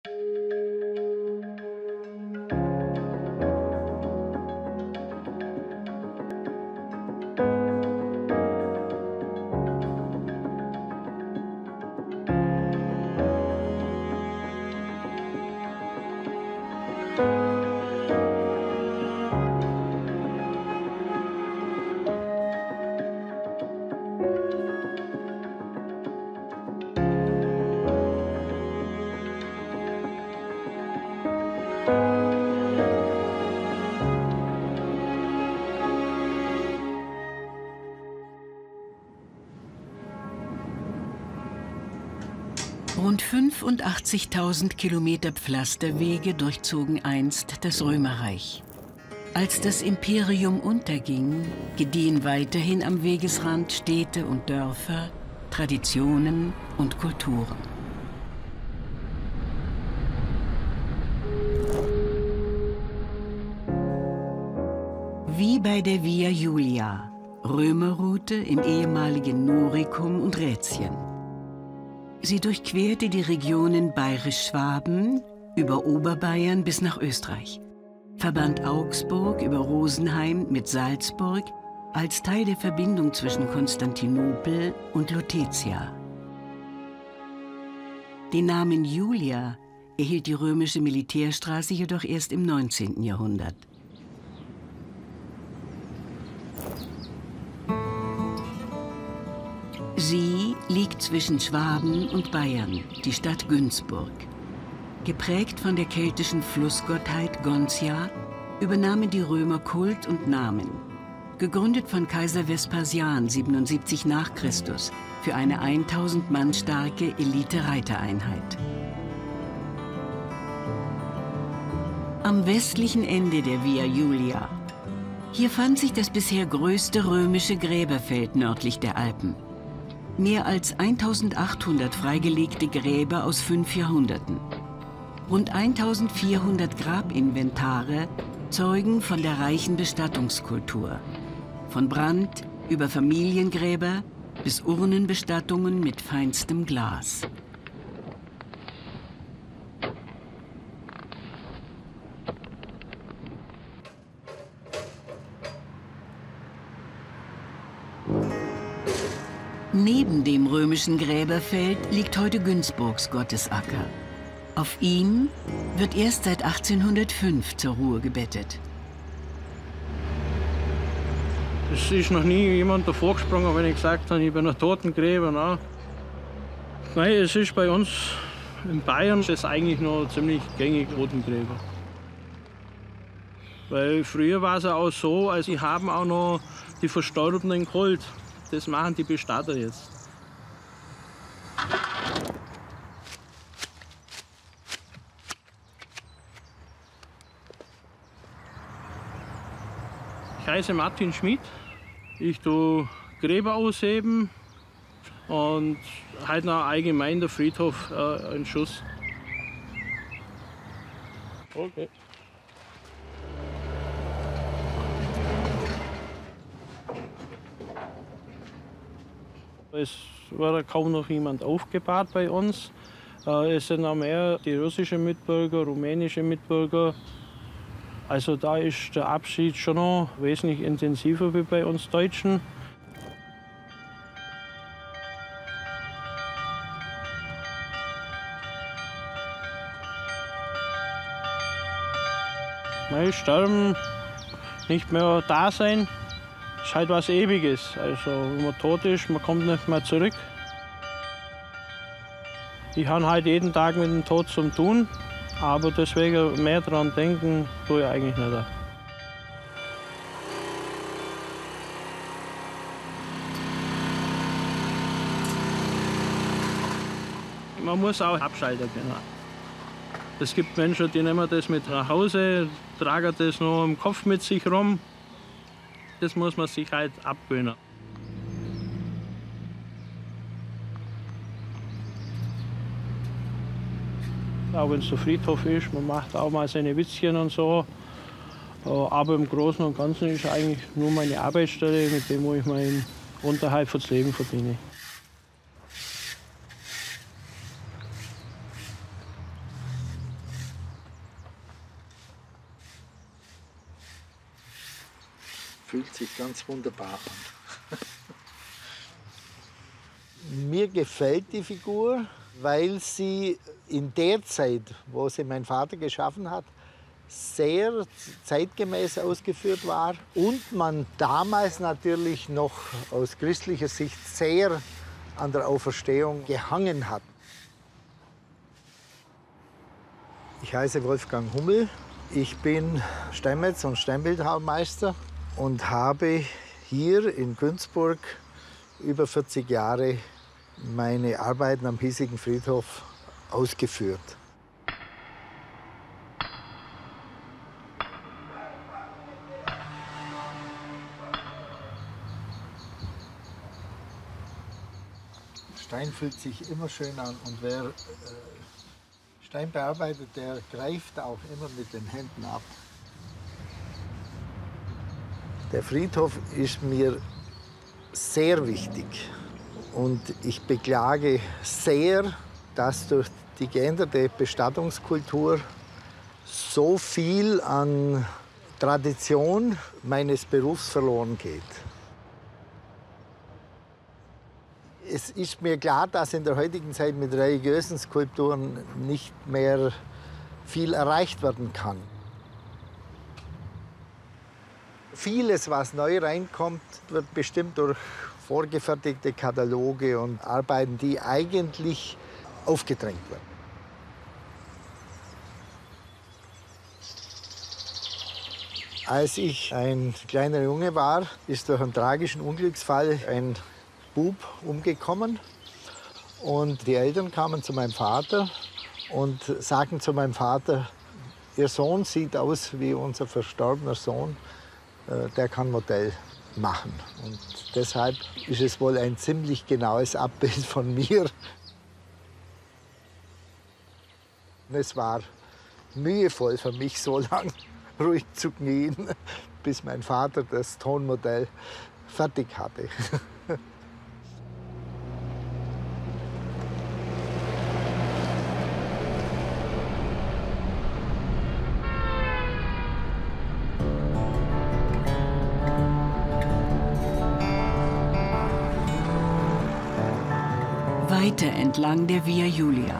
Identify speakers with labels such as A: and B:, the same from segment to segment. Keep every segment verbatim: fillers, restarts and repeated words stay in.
A: Rund fünfundachtzigtausend Kilometer Pflasterwege durchzogen einst das Römerreich. Als das Imperium unterging, gediehen weiterhin am Wegesrand Städte und Dörfer, Traditionen und Kulturen. Wie bei der Via Julia, Römerroute im ehemaligen Noricum und Rätien. Sie durchquerte die Regionen Bayerisch-Schwaben über Oberbayern bis nach Österreich, verband Augsburg über Rosenheim mit Salzburg als Teil der Verbindung zwischen Konstantinopel und Lutetia. Den Namen Julia erhielt die römische Militärstraße jedoch erst im neunzehnten Jahrhundert. Sie liegt zwischen Schwaben und Bayern, die Stadt Günzburg. Geprägt von der keltischen Flussgottheit Gontia, übernahmen die Römer Kult und Namen. Gegründet von Kaiser Vespasian siebenundsiebzig nach Christus für eine tausend Mann starke Elite-Reitereinheit. Am westlichen Ende der Via Julia. Hier fand sich das bisher größte römische Gräberfeld nördlich der Alpen. Mehr als eintausendachthundert freigelegte Gräber aus fünf Jahrhunderten. Rund eintausendvierhundert Grabinventare zeugen von der reichen Bestattungskultur. Von Brand über Familiengräber bis Urnenbestattungen mit feinstem Glas. Neben dem römischen Gräberfeld liegt heute Günzburgs Gottesacker. Auf ihm wird erst seit achtzehnhundertfünf zur Ruhe gebettet.
B: Es ist noch nie jemand davor gesprungen, wenn ich gesagt habe, ich bin ein Totengräber. Nein. Nein, es ist bei uns in Bayern ist eigentlich noch ziemlich gängig, Totengräber. Weil früher war es auch so, also sie haben auch noch die Verstorbenen geholt. Das machen die Bestatter jetzt. Ich heiße Martin Schmid. Ich tue Gräber ausheben und halt noch allgemein der Friedhof äh, in Schuss. Okay. Es war kaum noch jemand aufgebahrt bei uns. Es sind auch mehr die russischen Mitbürger, rumänische Mitbürger. Also da ist der Abschied schon noch wesentlich intensiver wie bei uns Deutschen. Nein, sterben, nicht mehr da sein. Das ist halt was Ewiges. Also, wenn man tot ist, man kommt nicht mehr zurück. Ich habe halt jeden Tag mit dem Tod zu tun, aber deswegen mehr daran denken, tue ich eigentlich nicht. Man muss auch abschalten können. Es gibt Menschen, die nehmen das mit nach Hause, tragen das noch im Kopf mit sich rum. Das muss man sich halt abgewöhnen. Auch wenn es der Friedhof ist, man macht auch mal seine Witzchen und so. Aber im Großen und Ganzen ist eigentlich nur meine Arbeitsstelle, mit dem wo ich meinen Unterhalt fürs Leben verdiene.
C: Fühlt sich ganz wunderbar an. Mir gefällt die Figur, weil sie in der Zeit, wo sie mein Vater geschaffen hat, sehr zeitgemäß ausgeführt war und man damals natürlich noch aus christlicher Sicht sehr an der Auferstehung gehangen hat. Ich heiße Wolfgang Hummel, ich bin Steinmetz- und Steinbildhauermeister und habe hier in Günzburg über vierzig Jahre meine Arbeiten am hiesigen Friedhof ausgeführt. Stein fühlt sich immer schön an und wer äh, Stein bearbeitet, der greift auch immer mit den Händen ab. Der Friedhof ist mir sehr wichtig und ich beklage sehr, dass durch die geänderte Bestattungskultur so viel an Tradition meines Berufs verloren geht. Es ist mir klar, dass in der heutigen Zeit mit religiösen Skulpturen nicht mehr viel erreicht werden kann. Vieles, was neu reinkommt, wird bestimmt durch vorgefertigte Kataloge und Arbeiten, die eigentlich aufgedrängt werden. Als ich ein kleiner Junge war, ist durch einen tragischen Unglücksfall ein Bub umgekommen und die Eltern kamen zu meinem Vater und sagten zu meinem Vater, Ihr Sohn sieht aus wie unser verstorbener Sohn, der kann Modell machen. Und deshalb ist es wohl ein ziemlich genaues Abbild von mir. Es war mühevoll für mich, so lange ruhig zu knien, bis mein Vater das Tonmodell fertig hatte.
A: Weiter entlang der Via Julia.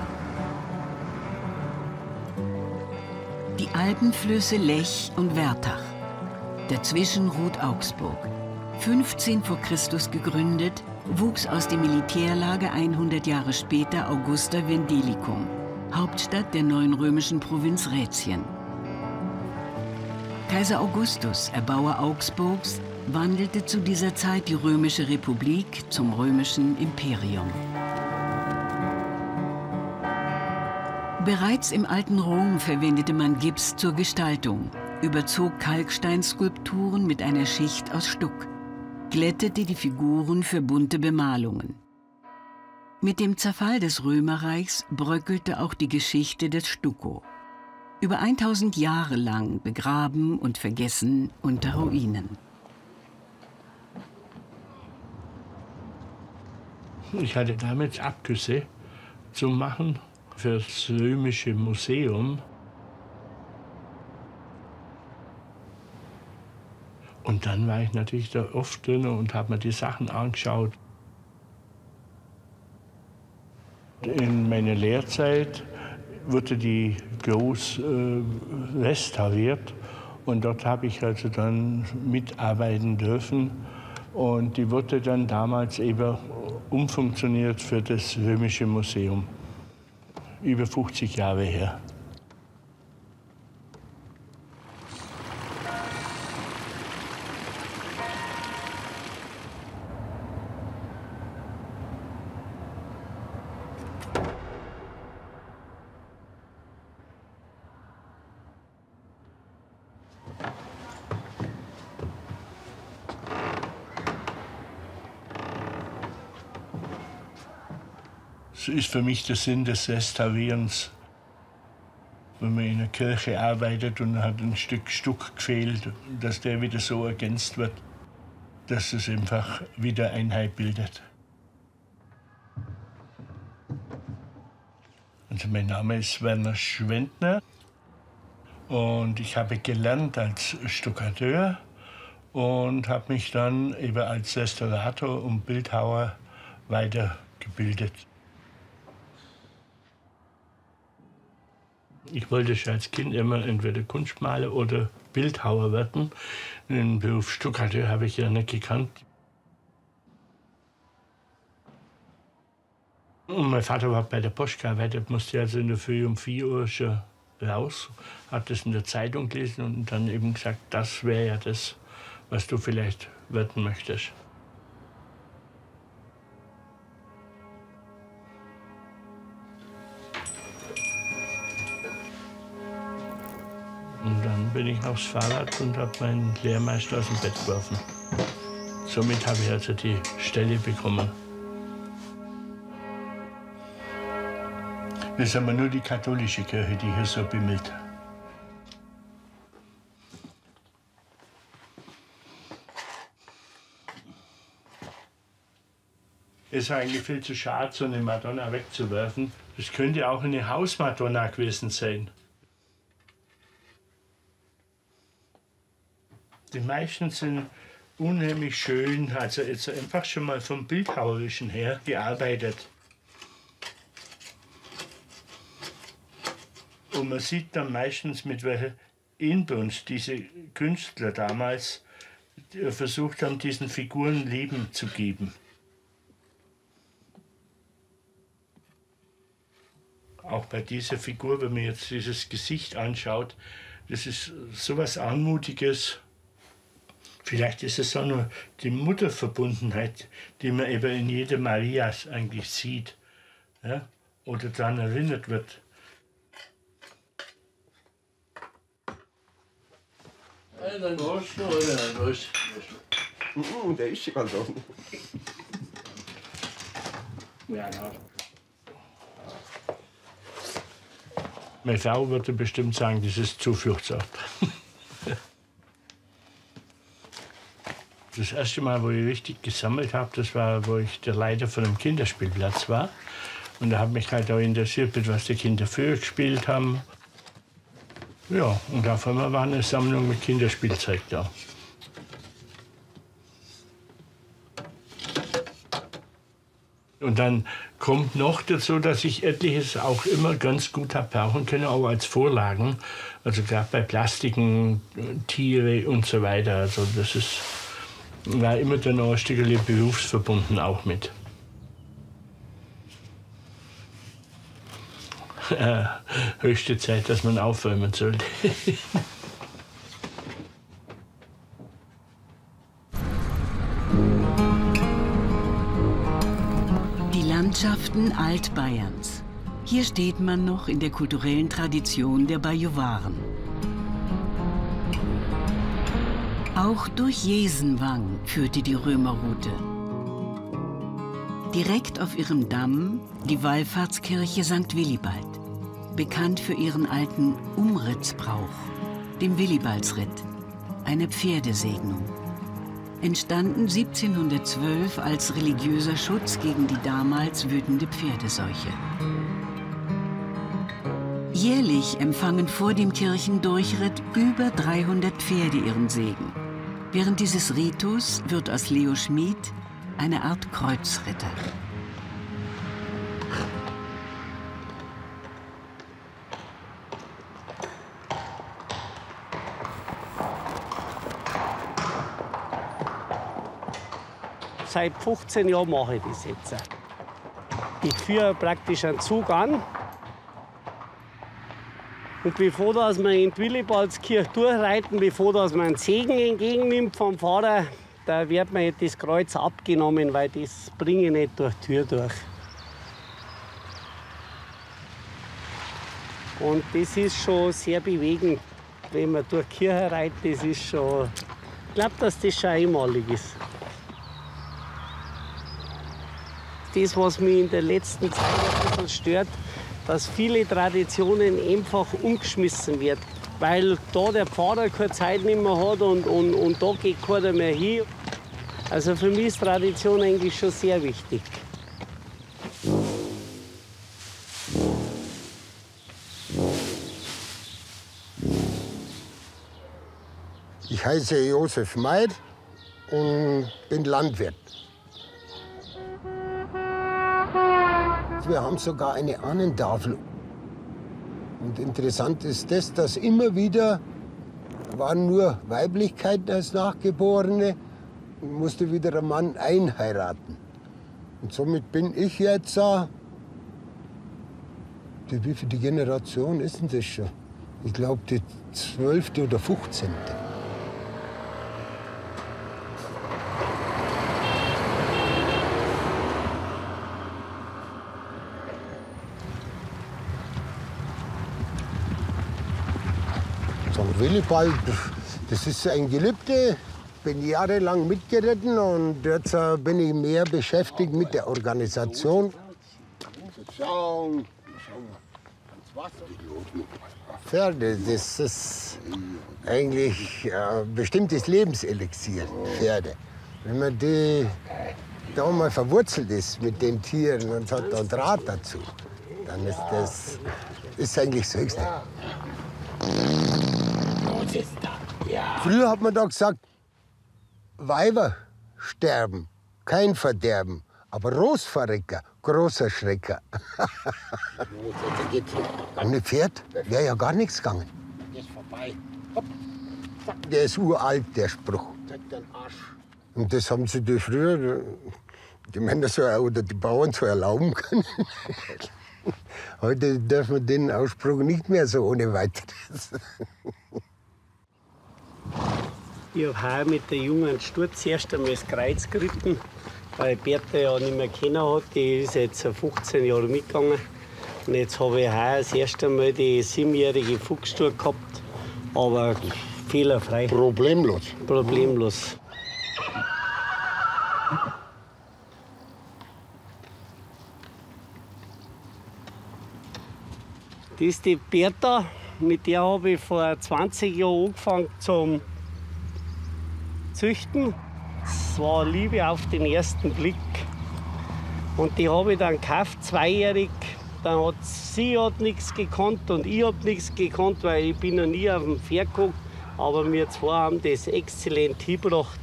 A: Die Alpenflüsse Lech und Wertach. Dazwischen ruht Augsburg. fünfzehn vor Christus gegründet, wuchs aus dem Militärlager hundert Jahre später Augusta Vendelicum, Hauptstadt der neuen römischen Provinz Rätien. Kaiser Augustus, Erbauer Augsburgs, wandelte zu dieser Zeit die Römische Republik zum römischen Imperium. Bereits im alten Rom verwendete man Gips zur Gestaltung, überzog Kalksteinskulpturen mit einer Schicht aus Stuck, glättete die Figuren für bunte Bemalungen. Mit dem Zerfall des Römerreichs bröckelte auch die Geschichte des Stucco. Über tausend Jahre lang begraben und vergessen unter Ruinen.
D: Ich hatte damals Abgüsse zu machen für das Römische Museum. Und dann war ich natürlich da oft drin und habe mir die Sachen angeschaut. In meiner Lehrzeit wurde die groß äh, restauriert und dort habe ich also dann mitarbeiten dürfen. Und die wurde dann damals eben umfunktioniert für das Römische Museum. Über fünfzig Jahre her. Das ist für mich der Sinn des Restaurierens. Wenn man in einer Kirche arbeitet und hat ein Stück Stuck gefehlt, dass der wieder so ergänzt wird, dass es einfach wieder Einheit bildet. Also mein Name ist Werner Schwendner und ich habe gelernt als Stuckateur und habe mich dann eben als Restaurator und Bildhauer weitergebildet. Ich wollte schon als Kind immer entweder Kunstmaler oder Bildhauer werden. Den Beruf Stuckateur habe ich ja nicht gekannt. Und mein Vater war bei der Post gearbeitet, musste also in der Früh um vier Uhr schon raus, hat das in der Zeitung gelesen und dann eben gesagt, das wäre ja das, was du vielleicht werden möchtest. Und dann bin ich aufs Fahrrad und habe meinen Lehrmeister aus dem Bett geworfen. Somit habe ich also die Stelle bekommen. Das ist aber nur die katholische Kirche, die hier so bimmelt. Es ist eigentlich viel zu schade, so eine Madonna wegzuwerfen. Das könnte auch eine Hausmadonna gewesen sein. Die meisten sind unheimlich schön, also jetzt einfach schon mal vom Bildhauerischen her gearbeitet. Und man sieht dann meistens, mit welcher Inbrunst diese Künstler damals versucht haben, diesen Figuren Leben zu geben. Auch bei dieser Figur, wenn man jetzt dieses Gesicht anschaut, das ist sowas Anmutiges. Vielleicht ist es auch nur die Mutterverbundenheit, die man eben in jeder Maria eigentlich sieht, ja? Oder daran erinnert wird.
E: Dann gehst du, oder? Dann gehst du. Der ist schon ganz offen.
D: Ja, na. Meine Frau würde bestimmt sagen, das ist Zufluchtsort. Das erste Mal, wo ich richtig gesammelt habe, das war, wo ich der Leiter von einem Kinderspielplatz war. Und da hat mich halt auch interessiert, mit was die Kinder früher gespielt haben. Ja, und auf einmal war eine Sammlung mit Kinderspielzeug da. Und dann kommt noch dazu, dass ich etliches auch immer ganz gut habe brauchen können, auch als Vorlagen. Also gerade bei Plastiken, Tiere und so weiter. Also das ist, war immer dann noch ein Stückchen berufsverbunden auch mit. Äh, höchste Zeit, dass man aufräumen sollte.
A: Die Landschaften Altbayerns. Hier steht man noch in der kulturellen Tradition der Bajuwaren. Auch durch Jesenwang führte die Römerroute. Direkt auf ihrem Damm die Wallfahrtskirche Sankt Willibald, bekannt für ihren alten Umrittsbrauch, dem Willibaldsritt, eine Pferdesegnung. Entstanden siebzehnhundertzwölf als religiöser Schutz gegen die damals wütende Pferdeseuche. Jährlich empfangen vor dem Kirchendurchritt über dreihundert Pferde ihren Segen. Während dieses Ritus wird aus Leo Schmid eine Art Kreuzritter.
F: Seit fünfzehn Jahren mache ich das jetzt. Ich führe praktisch einen Zug an. Und bevor dass wir in die Willibaldskirche durchreiten, bevor dass man einen Segen entgegennimmt vom Pfarrer, da wird mir das Kreuz abgenommen, weil das bringe ich nicht durch die Tür durch. Und das ist schon sehr bewegend, wenn man durch die Kirche reitet. Das ist schon, ich glaube, dass das schon einmalig ist. Das, was mich in der letzten Zeit ein bisschen stört, dass viele Traditionen einfach umgeschmissen werden. Weil da der Pfarrer keine Zeit nicht mehr hat und, und, und da geht keiner mehr hin. Also für mich ist Tradition eigentlich schon sehr wichtig.
G: Ich heiße Josef Meid und bin Landwirt. Wir haben sogar eine Ahnentafel. Und interessant ist das, dass immer wieder waren nur Weiblichkeiten als Nachgeborene und musste wieder ein Mann einheiraten. Und somit bin ich jetzt, äh, die, wie viele Generation ist denn das schon? Ich glaube, die zwölfte oder fünfzehnte. Sankt Willibald, das ist ein Gelübde. Ich bin jahrelang mitgeritten und jetzt äh, bin ich mehr beschäftigt mit der Organisation. Pferde, das ist eigentlich ein bestimmtes Lebenselixier, Pferde. Wenn man die da mal verwurzelt ist mit den Tieren und hat da Draht dazu, dann ist das ist eigentlich das Höchste. Früher hat man da gesagt, Weiber sterben, kein Verderben, aber Großverrecker, großer Schrecker. Ohne Pferd wäre ja gar nichts gegangen. Der ist uralt, der Spruch. Und das haben sie die früher, die Männer so, oder die Bauern so erlauben können. Heute darf man den Ausspruch nicht mehr so ohne weiteres.
F: Ich habe heuer mit der jungen Sturz erst einmal das Kreuz geritten, weil Bertha ja nicht mehr kennen hat. Die ist jetzt fünfzehn Jahre mitgegangen. Und jetzt habe ich heuer das erste Mal die siebenjährige Fuchsstur gehabt. Aber fehlerfrei.
G: Problemlos.
F: Problemlos. Das ist die Bertha, mit der habe ich vor zwanzig Jahren angefangen zum Züchten. Es war Liebe auf den ersten Blick. Und die habe ich dann gekauft, zweijährig. Dann hat sie hat nichts gekonnt und ich habe nichts gekonnt, weil ich bin noch nie auf dem Pferd geguckt. Aber wir zwei haben das exzellent hingebracht.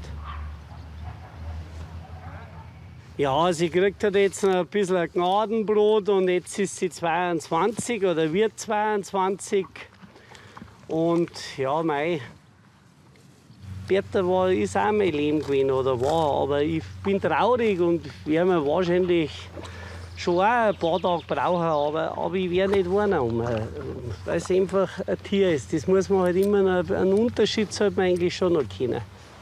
F: Ja, sie kriegt halt jetzt noch ein bisschen ein Gnadenbrot und jetzt ist sie zweiundzwanzig oder wird zweiundzwanzig. Und ja, mei, Bertha war, ist auch mein Leben gewesen oder war, aber ich bin traurig und werde mir wahrscheinlich schon auch ein paar Tage brauchen, aber, aber ich werde nicht warnen, weil es einfach ein Tier ist. Das muss man halt immer noch, einen Unterschied sollte man eigentlich schon noch kennen.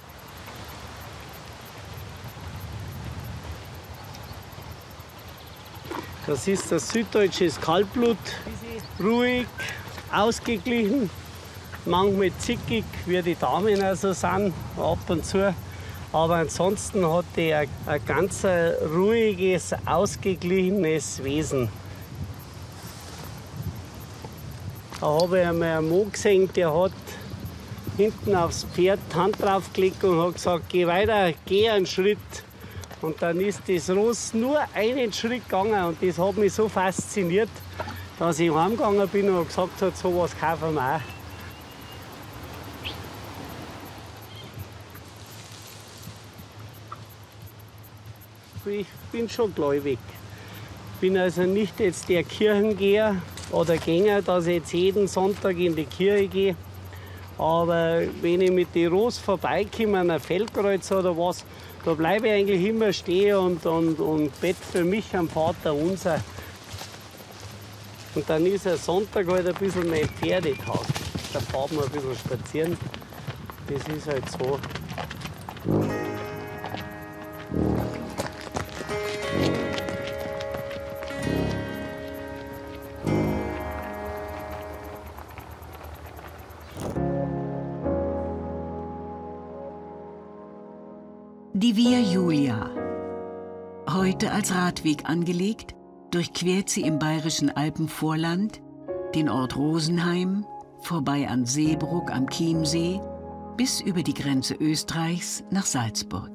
F: Das ist das süddeutsche Kaltblut, ruhig, ausgeglichen, manchmal zickig, wie die Damen also sind, ab und zu. Aber ansonsten hat die ein, ein ganz ruhiges, ausgeglichenes Wesen. Da habe ich einmal einen Mann gesehen, der hat hinten aufs Pferd die Hand draufgelegt und hat gesagt, geh weiter, geh einen Schritt. Und dann ist das Ross nur einen Schritt gegangen und das hat mich so fasziniert, dass ich heimgegangen bin und gesagt habe, so was kaufen wir auch. Ich bin schon gläubig. Ich bin also nicht jetzt der Kirchengeher oder Gänger, dass ich jetzt jeden Sonntag in die Kirche gehe. Aber wenn ich mit den Ross vorbeikomme, an einem Feldkreuz oder was, da bleibe ich eigentlich immer stehen und, und, und bete für mich am Vater unser. Und dann ist ein Sonntag halt ein bisschen mein Pferdetag. Da fahren wir ein bisschen spazieren. Das ist halt so.
A: Die Via Julia. Heute als Radweg angelegt, durchquert sie im bayerischen Alpenvorland den Ort Rosenheim, vorbei an Seebrugg am Chiemsee, bis über die Grenze Österreichs nach Salzburg.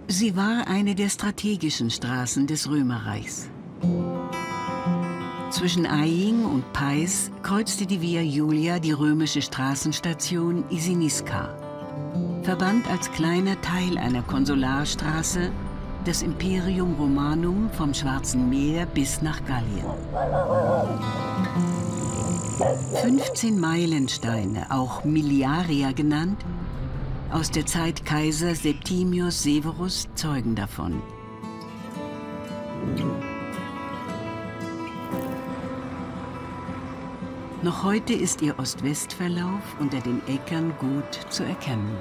A: Sie war eine der strategischen Straßen des Römerreichs. Zwischen Aying und Pais kreuzte die Via Julia die römische Straßenstation Isiniska, verband als kleiner Teil einer Konsularstraße das Imperium Romanum vom Schwarzen Meer bis nach Gallien. fünfzehn Meilensteine, auch Miliaria genannt, aus der Zeit Kaiser Septimius Severus zeugen davon. Noch heute ist ihr Ost-West-Verlauf unter den Äckern gut zu erkennen.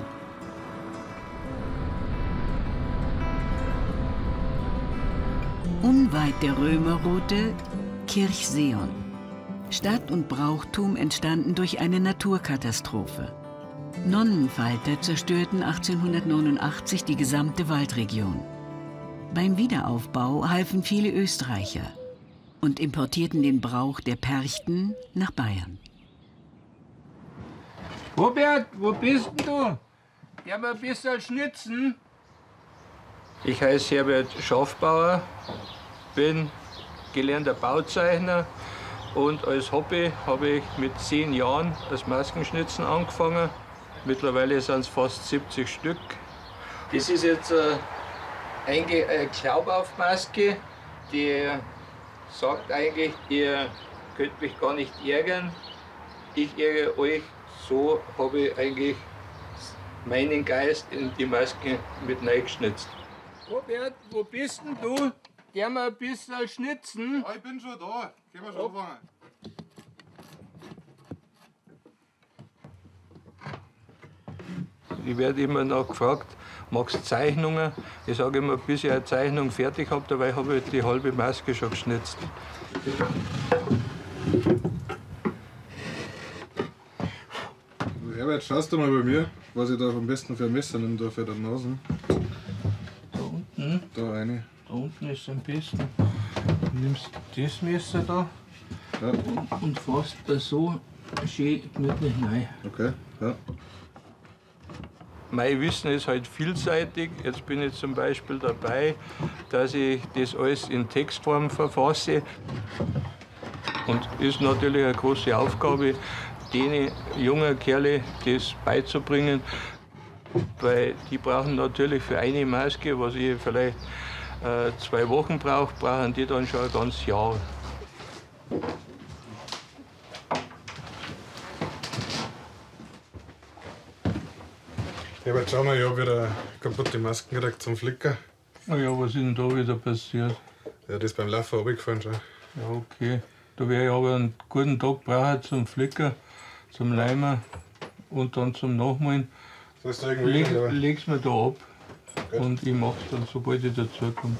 A: Unweit der Römerroute Kirchseon. Stadt und Brauchtum entstanden durch eine Naturkatastrophe. Nonnenfalter zerstörten achtzehnhundertneunundachtzig die gesamte Waldregion. Beim Wiederaufbau halfen viele Österreicher und importierten den Brauch der Perchten nach Bayern.
H: Robert, wo bist denn du? Ja, mal ein bisschen schnitzen. Ich heiße Herbert Schafbauer, bin gelernter Bauzeichner und als Hobby habe ich mit zehn Jahren das Maskenschnitzen angefangen. Mittlerweile sind es fast siebzig Stück. Das ist jetzt äh, eigentlich eine Klaubaufmaske, die sagt eigentlich, ihr könnt mich gar nicht ärgern. Ich ärgere euch. So habe ich eigentlich meinen Geist in die Maske mit reingeschnitzt. Robert, wo bist denn du? Geh mal ein bisschen schnitzen.
I: Ja, ich bin schon da. Gehen wir schon anfangen.
H: Ich werde immer noch gefragt, magst du Zeichnungen? Ich sage immer, bis ich eine Zeichnung fertig habe, dabei habe ich die halbe Maske schon geschnitzt.
I: Herbert, schaust du mal bei mir, was ich da am besten für ein Messer nehmen darf für die Nasen.
H: Da unten?
I: Da eine.
H: Da unten ist am besten. Du nimmst das Messer da
I: ja.
H: und, und fasst das so schön gemütlich rein.
I: Okay, ja.
H: Mein Wissen ist halt vielseitig. Jetzt bin ich zum Beispiel dabei, dass ich das alles in Textform verfasse. Und ist natürlich eine große Aufgabe, den jungen Kerle das beizubringen. Weil die brauchen natürlich für eine Maske, was ich vielleicht äh, zwei Wochen brauche, brauchen die dann schon ein ganzes Jahr.
I: Herbert, schau mal, ich habe wieder kaputte Masken gekriegt zum Flicker.
H: Na ja, was ist denn da wieder passiert?
I: Ja, das ist beim Laufen runtergefallen schon.
H: Ja, okay. Da werde ich aber einen guten Tag brauchen zum Flicker, zum Leimer und dann zum Nachmalen.
I: Sollst du irgendwie
H: Leg,
I: hin,
H: leg's mir da ab.
I: Gut.
H: Und ich mach's dann, sobald ich dazu komme.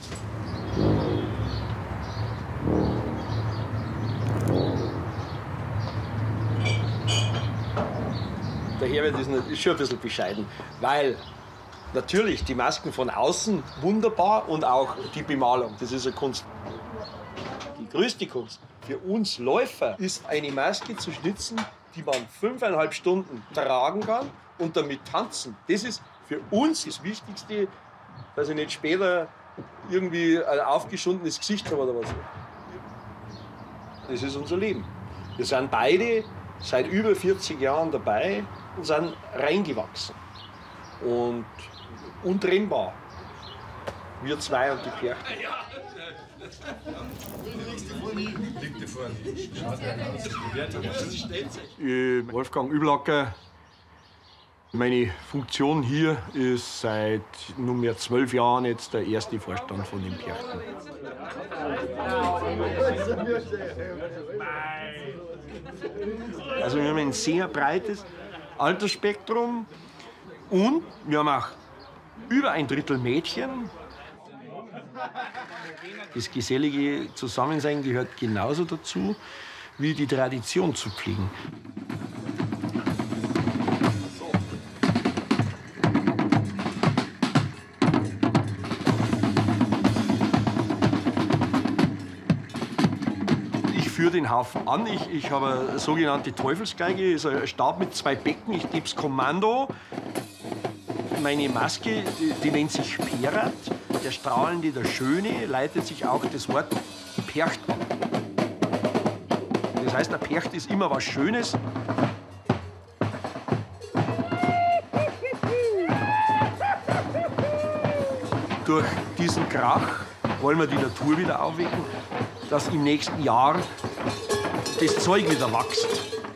J: Der Herbert ist, ist schon ein bisschen bescheiden, weil natürlich die Masken von außen wunderbar und auch die Bemalung, das ist eine Kunst. Die größte Kunst für uns Läufer ist, eine Maske zu schnitzen, die man fünfeinhalb Stunden tragen kann und damit tanzen. Das ist für uns das Wichtigste, dass ich nicht später irgendwie ein aufgeschundenes Gesicht habe oder was. Das ist unser Leben. Wir sind beide seit über vierzig Jahren dabei und sind reingewachsen. Und untrennbar. Wir zwei und die Perchten.
K: Ich, Wolfgang Üblacker. Meine Funktion hier ist seit nunmehr zwölf Jahren jetzt der erste Vorstand von den Perchten.
J: Also wir haben ein sehr breites Altersspektrum und wir haben auch über ein Drittel Mädchen. Das gesellige Zusammensein gehört genauso dazu, wie die Tradition zu pflegen. Ich führe den Haufen an. Ich, ich habe eine sogenannte Teufelsgeige, ist ein Stab mit zwei Becken. Ich gebe das Kommando. Meine Maske, die, die nennt sich Perat. Der Strahlende, der Schöne, leitet sich auch das Wort Percht ab. Das heißt, der Percht ist immer was Schönes. Durch diesen Krach wollen wir die Natur wieder aufwecken, dass im nächsten Jahr das Zeug wieder wächst.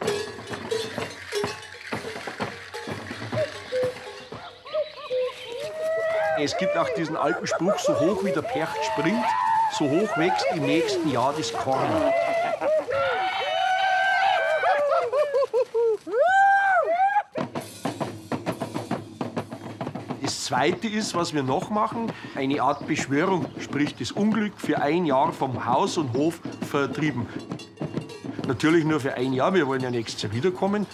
J: Es gibt auch diesen alten Spruch, so hoch wie der Percht springt, so hoch wächst im nächsten Jahr das Korn. Das Zweite ist, was wir noch machen, eine Art Beschwörung, sprich das Unglück für ein Jahr vom Haus und Hof vertrieben. Natürlich nur für ein Jahr, wir wollen ja nächstes Jahr wiederkommen.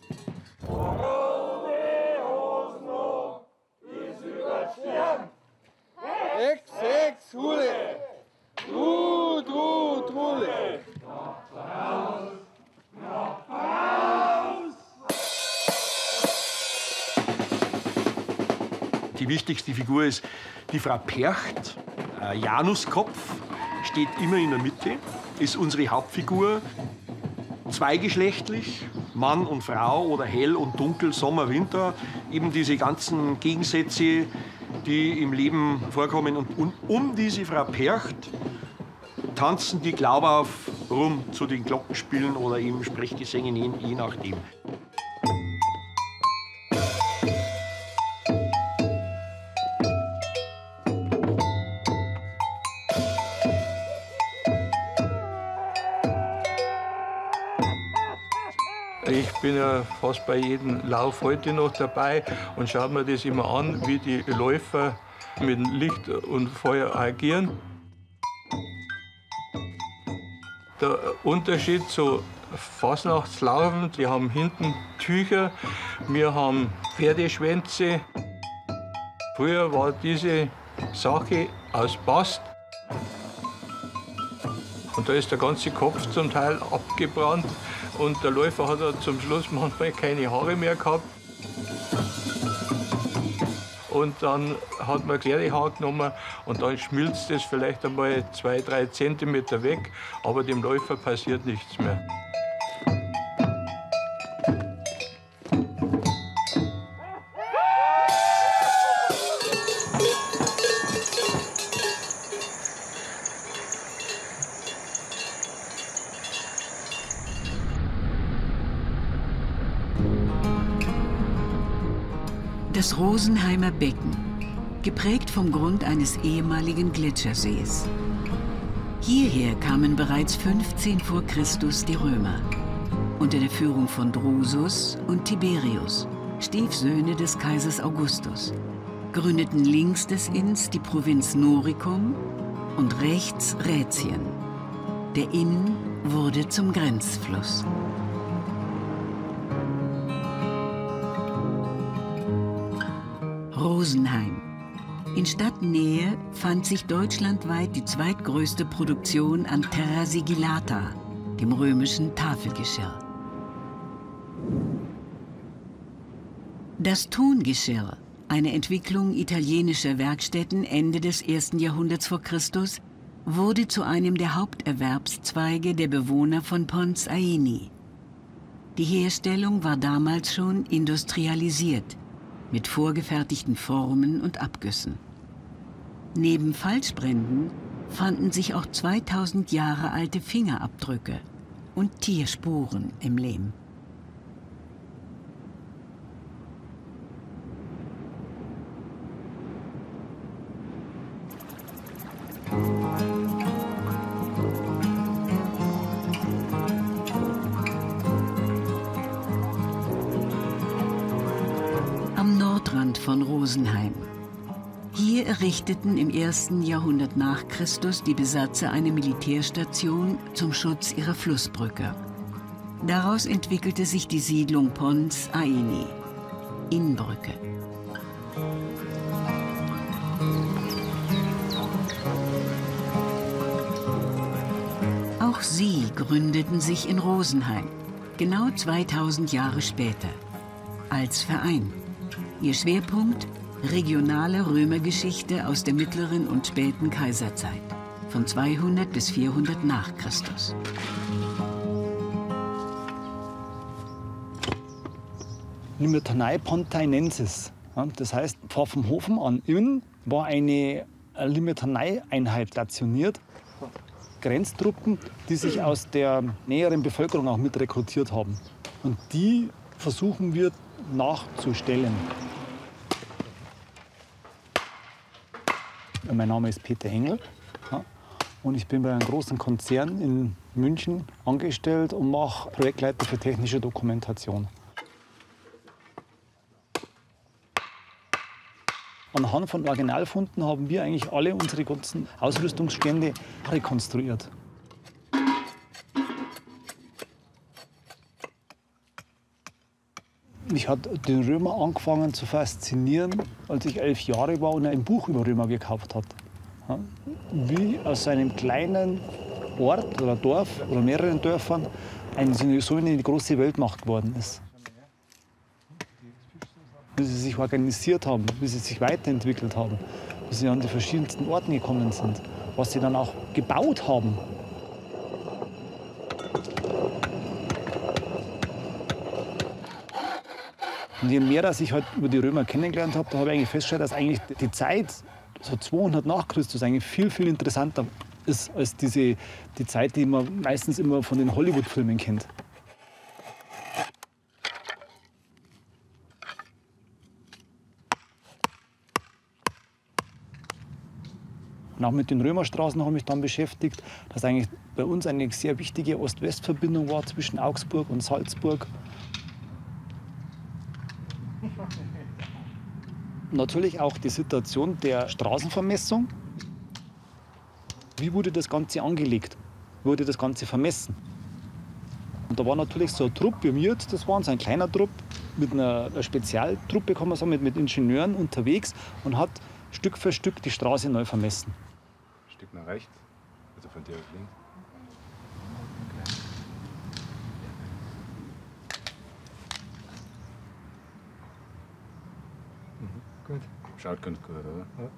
J: Die wichtigste Figur ist die Frau Percht. Äh, Januskopf steht immer in der Mitte, ist unsere Hauptfigur. Zweigeschlechtlich, Mann und Frau oder hell und dunkel, Sommer, Winter. Eben diese ganzen Gegensätze, die im Leben vorkommen. Und, und um diese Frau Percht tanzen die Glaubauf rum zu den Glockenspielen oder eben Sprechgesängen, je, je nachdem.
H: Ich bin ja fast bei jedem Lauf heute noch dabei und schaue mir das immer an, wie die Läufer mit Licht und Feuer agieren. Der Unterschied zu Fasnachtslaufen, die haben hinten Tücher, wir haben Pferdeschwänze. Früher war diese Sache aus Bast. Und da ist der ganze Kopf zum Teil abgebrannt. Und der Läufer hat ja zum Schluss manchmal keine Haare mehr gehabt. Und dann hat man Pferdehaar genommen und dann schmilzt es vielleicht einmal zwei, drei Zentimeter weg, aber dem Läufer passiert nichts mehr.
A: Das Rosenheimer Becken, geprägt vom Grund eines ehemaligen Gletschersees. Hierher kamen bereits fünfzehn vor Christus die Römer, unter der Führung von Drusus und Tiberius, Stiefsöhne des Kaisers Augustus, gründeten links des Inns die Provinz Noricum und rechts Rätien. Der Inn wurde zum Grenzfluss. Rosenheim. In Stadtnähe fand sich deutschlandweit die zweitgrößte Produktion an Terra Sigillata, dem römischen Tafelgeschirr. Das Tongeschirr, eine Entwicklung italienischer Werkstätten Ende des ersten Jahrhunderts vor Christus, wurde zu einem der Haupterwerbszweige der Bewohner von Pons Aini. Die Herstellung war damals schon industrialisiert, mit vorgefertigten Formen und Abgüssen. Neben Falschbränden fanden sich auch zweitausend Jahre alte Fingerabdrücke und Tierspuren im Lehm. Von Rosenheim. Hier errichteten im ersten Jahrhundert nach Christus die Besatzer eine Militärstation zum Schutz ihrer Flussbrücke. Daraus entwickelte sich die Siedlung Pons Aini, Innbrücke. Auch sie gründeten sich in Rosenheim, genau zweitausend Jahre später, als Verein. Ihr Schwerpunkt Regionale Römergeschichte aus der mittleren und späten Kaiserzeit, von zweihundert bis vierhundert nach Christus.
L: Limitanei Pontainensis. Das heißt, vor Pfaffenhofen an Inn war eine Limitanei-Einheit stationiert. Grenztruppen, die sich aus der näheren Bevölkerung auch mit rekrutiert haben. Und die versuchen wir nachzustellen. Mein Name ist Peter Engel und ich bin bei einem großen Konzern in München angestellt und mache Projektleiter für technische Dokumentation. Anhand von Originalfunden haben wir eigentlich alle unsere ganzen Ausrüstungsstände rekonstruiert. Mich hat den Römer angefangen zu faszinieren, als ich elf Jahre war und ein Buch über Römer gekauft habe. Wie aus einem kleinen Ort oder Dorf oder mehreren Dörfern eine, so eine große Weltmacht geworden ist. Wie sie sich organisiert haben, wie sie sich weiterentwickelt haben, wie sie an die verschiedensten Orten gekommen sind, was sie dann auch gebaut haben. Und je mehr dass ich halt über die Römer kennengelernt habe, da habe ich eigentlich festgestellt, dass eigentlich die Zeit, so zweihundert nach Christus, eigentlich viel, viel interessanter ist als diese, die Zeit, die man meistens immer von den Hollywood-Filmen kennt. Und auch mit den Römerstraßen habe ich mich dann beschäftigt, dass eigentlich bei uns eine sehr wichtige Ost-West-Verbindung war zwischen Augsburg und Salzburg. Natürlich auch die Situation der Straßenvermessung. Wie wurde das Ganze angelegt? Wie wurde das Ganze vermessen? Und da war natürlich so ein Trupp, wie wir jetzt das waren, so ein kleiner Trupp, mit einer, einer Spezialtruppe, kann man sagen, mit, mit Ingenieuren unterwegs und hat Stück für Stück die Straße neu vermessen.
M: Ein Stück nach rechts, also von dir auf links. Mhm. Gut. Schaut ganz gut, oder? Ja.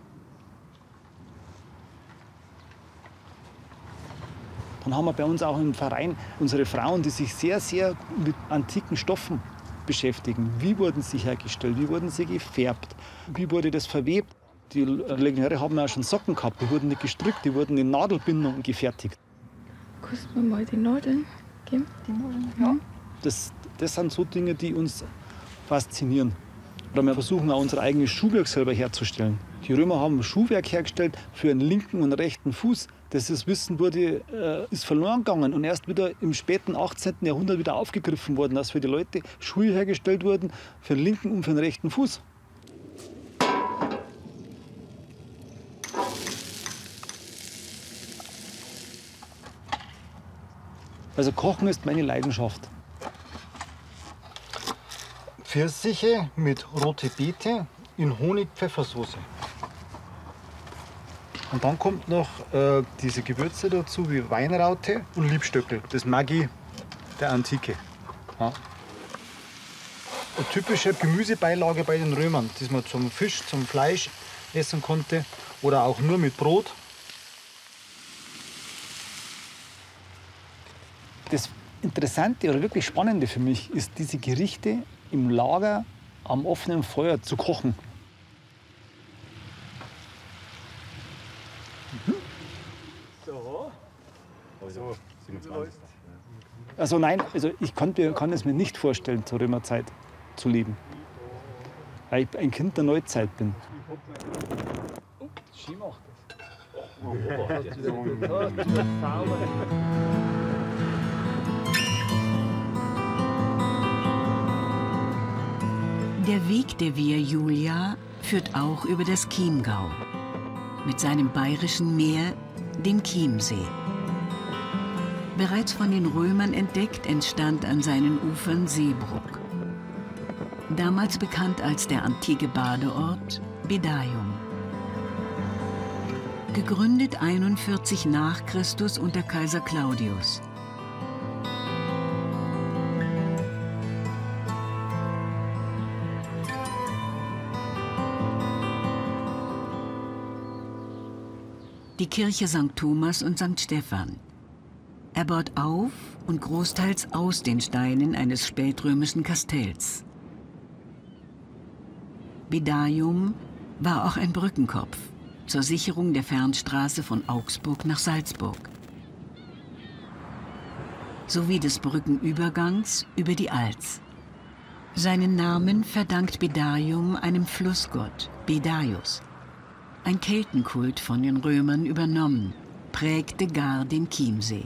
L: Dann haben wir bei uns auch im Verein unsere Frauen, die sich sehr, sehr mit antiken Stoffen beschäftigen. Wie wurden sie hergestellt? Wie wurden sie gefärbt? Wie wurde das verwebt? Die Legionäre haben ja schon Socken gehabt, die wurden nicht gestrickt, die wurden in Nadelbindung gefertigt.
N: Kannst du mir mal die Nadeln geben? Die Nadeln? Ja.
L: Das, das sind so Dinge, die uns faszinieren. Oder wir versuchen auch unser eigenes Schuhwerk selber herzustellen. Die Römer haben Schuhwerk hergestellt für einen linken und rechten Fuß. Das Wissen wurde, äh, ist verloren gegangen und erst wieder im späten achtzehnten Jahrhundert wieder aufgegriffen worden, dass für die Leute Schuhe hergestellt wurden für den linken und für den rechten Fuß. Also Kochen ist meine Leidenschaft.
O: Pfirsiche mit rote Beete in Honig-Pfeffersoße. Und dann kommt noch äh, diese Gewürze dazu, wie Weinraute und Liebstöckel. Das Maggi der Antike. Ja. Eine typische Gemüsebeilage bei den Römern, die man zum Fisch, zum Fleisch essen konnte oder auch nur mit Brot.
L: Das Interessante oder wirklich Spannende für mich ist, diese Gerichte im Lager am offenen Feuer zu kochen. Mhm.
O: So.
M: Also siebenundzwanzig.
L: Also nein, also ich kann, kann es mir nicht vorstellen, zur Römerzeit zu leben. Weil ich ein Kind der Neuzeit bin.
O: Ski macht
A: Der Weg der Via Julia führt auch über das Chiemgau mit seinem bayerischen Meer, dem Chiemsee. Bereits von den Römern entdeckt, entstand an seinen Ufern Seebruck. Damals bekannt als der antike Badeort Bedaium. Gegründet einundvierzig nach Christus unter Kaiser Claudius. die Kirche Sankt Thomas und Sankt Stephan. Er baut auf und großteils aus den Steinen eines spätrömischen Kastells. Bedaium war auch ein Brückenkopf zur Sicherung der Fernstraße von Augsburg nach Salzburg, sowie des Brückenübergangs über die Alz. Seinen Namen verdankt Bedaium einem Flussgott, Bedaius. Ein Keltenkult von den Römern übernommen, prägte gar den Chiemsee.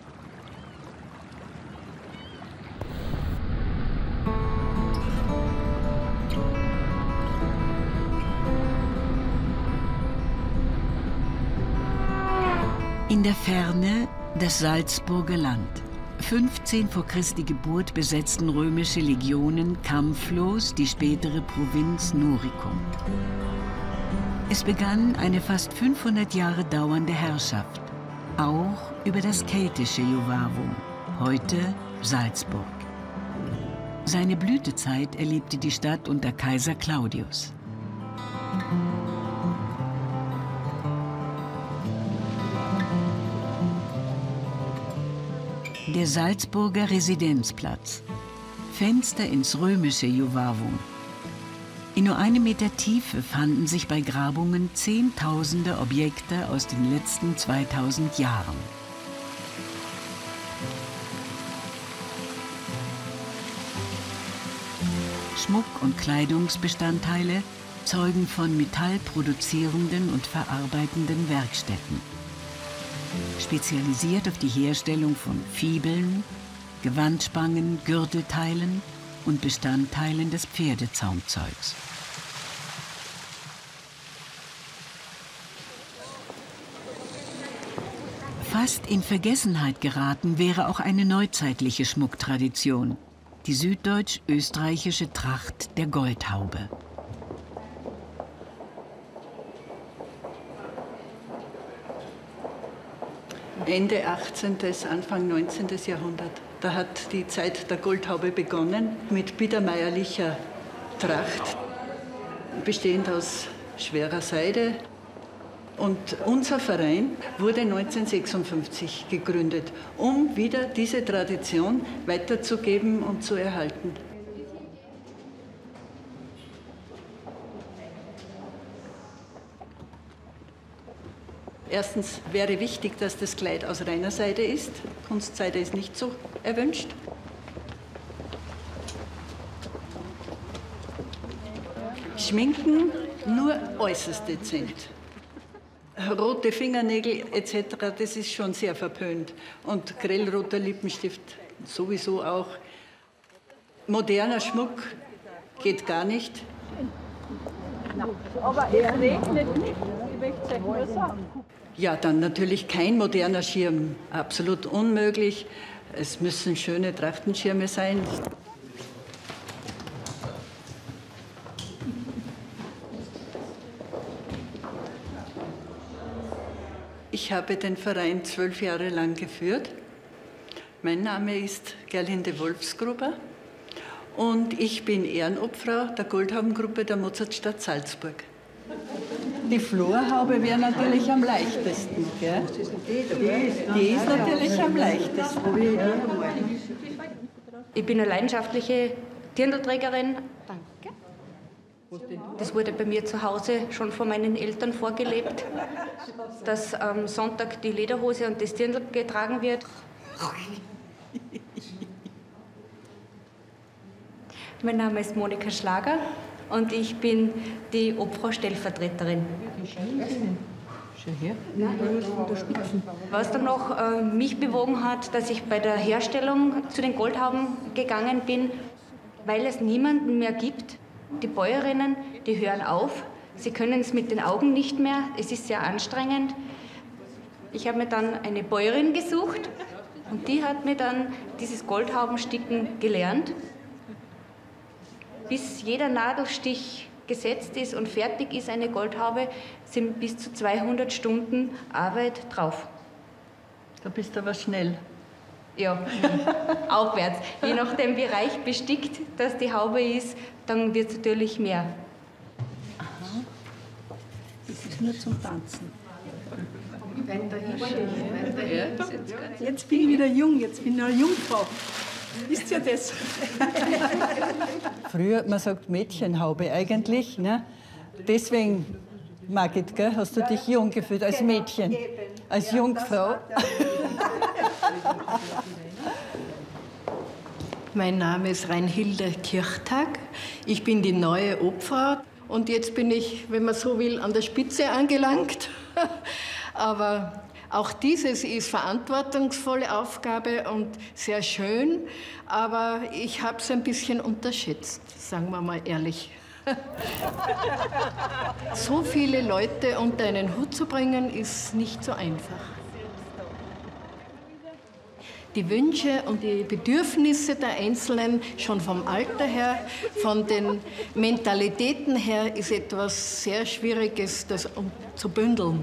A: In der Ferne das Salzburger Land. fünfzehn vor Christi Geburt besetzten römische Legionen kampflos die spätere Provinz Noricum. Es begann eine fast fünfhundert Jahre dauernde Herrschaft, auch über das keltische Juvavum, heute Salzburg. Seine Blütezeit erlebte die Stadt unter Kaiser Claudius. Der Salzburger Residenzplatz. Fenster ins römische Juvavum. In nur einem Meter Tiefe fanden sich bei Grabungen Zehntausende Objekte aus den letzten zweitausend Jahren. Schmuck- und Kleidungsbestandteile zeugen von metallproduzierenden und verarbeitenden Werkstätten. Spezialisiert auf die Herstellung von Fibeln, Gewandspangen, Gürtelteilen und Bestandteilen des Pferdezaumzeugs. Fast in Vergessenheit geraten wäre auch eine neuzeitliche Schmucktradition, die süddeutsch-österreichische Tracht der Goldhaube.
P: Ende achtzehnten. Anfang neunzehnten. Jahrhundert. Da hat die Zeit der Goldhaube begonnen mit biedermeierlicher Tracht, bestehend aus schwerer Seide. Und unser Verein wurde neunzehnhundertsechsundfünfzig gegründet, um wieder diese Tradition weiterzugeben und zu erhalten. Erstens wäre wichtig, dass das Kleid aus reiner Seide ist. Kunstseide ist nicht so erwünscht. Schminken nur äußerst dezent. Rote Fingernägel et cetera, das ist schon sehr verpönt. Und grellroter Lippenstift sowieso auch. Moderner Schmuck geht gar nicht.
Q: Aber es regnet nicht. Ich möchte euch nur sagen.
P: Ja, dann natürlich kein moderner Schirm. Absolut unmöglich. Es müssen schöne Trachtenschirme sein. Ich habe den Verein zwölf Jahre lang geführt. Mein Name ist Gerlinde Wolfsgruber und ich bin Ehrenobfrau der Goldhaubengruppe der Mozartstadt Salzburg. Die Florhaube wäre natürlich am leichtesten. Gell? Die ist natürlich am leichtesten.
R: Ich bin eine leidenschaftliche Dirndlträgerin. Danke. Das wurde bei mir zu Hause schon von meinen Eltern vorgelebt, dass am Sonntag die Lederhose und das Dirndl getragen wird. Mein Name ist Monika Schlager und ich bin die Obfrau-Stellvertreterin. Was dann noch äh, mich bewogen hat, dass ich bei der Herstellung zu den Goldhauben gegangen bin, weil es niemanden mehr gibt. Die Bäuerinnen, die hören auf, sie können es mit den Augen nicht mehr, es ist sehr anstrengend. Ich habe mir dann eine Bäuerin gesucht und die hat mir dann dieses Goldhaubensticken gelernt. Bis jeder Nadelstich gesetzt ist und fertig ist eine Goldhaube, sind bis zu zweihundert Stunden Arbeit drauf.
P: Da bist du aber schnell.
R: Ja, aufwärts. Je nachdem, wie reich bestickt das die Haube ist, dann wird es natürlich mehr.
P: Aha. Das ist nur zum Tanzen.
Q: Jetzt bin ich wieder jung, jetzt bin ich eine Jungfrau. Wisst ihr das?
P: Früher, man sagt Mädchenhaube eigentlich, ne? Deswegen, Margit, gell, hast du dich jung gefühlt als Mädchen, als Jungfrau?
S: Mein Name ist Reinhilde Kirchtag. Ich bin die neue Obfrau und jetzt bin ich, wenn man so will, an der Spitze angelangt. Aber auch dieses ist verantwortungsvolle Aufgabe und sehr schön, aber ich habe es ein bisschen unterschätzt, sagen wir mal ehrlich. So viele Leute unter einen Hut zu bringen, ist nicht so einfach. Die Wünsche und die Bedürfnisse der Einzelnen, schon vom Alter her, von den Mentalitäten her, ist etwas sehr Schwieriges, das zu bündeln.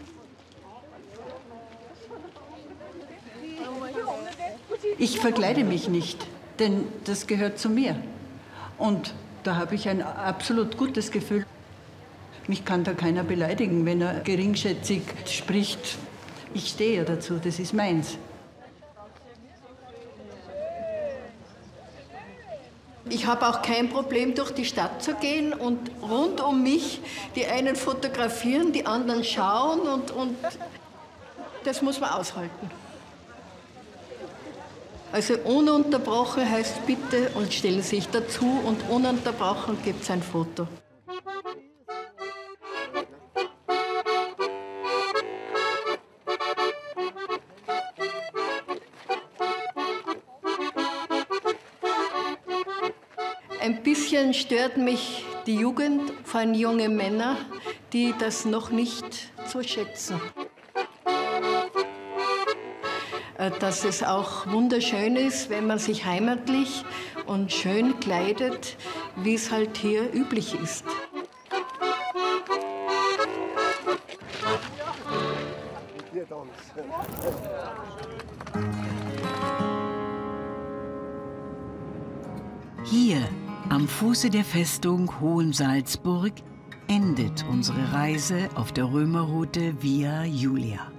P: Ich verkleide mich nicht, denn das gehört zu mir. Und da habe ich ein absolut gutes Gefühl. Mich kann da keiner beleidigen, wenn er geringschätzig spricht. Ich stehe ja dazu, das ist meins.
S: Ich habe auch kein Problem, durch die Stadt zu gehen und rund um mich die einen fotografieren, die anderen schauen und, und das muss man aushalten. Also ununterbrochen heißt bitte und stellen Sie sich dazu und ununterbrochen gibt es ein Foto. Ein bisschen stört mich die Jugend, vor allem junge Männer, die das noch nicht so schätzen. Dass es auch wunderschön ist, wenn man sich heimatlich und schön kleidet, wie es halt hier üblich ist.
A: Hier, am Fuße der Festung Hohensalzburg, endet unsere Reise auf der Römerroute Via Julia.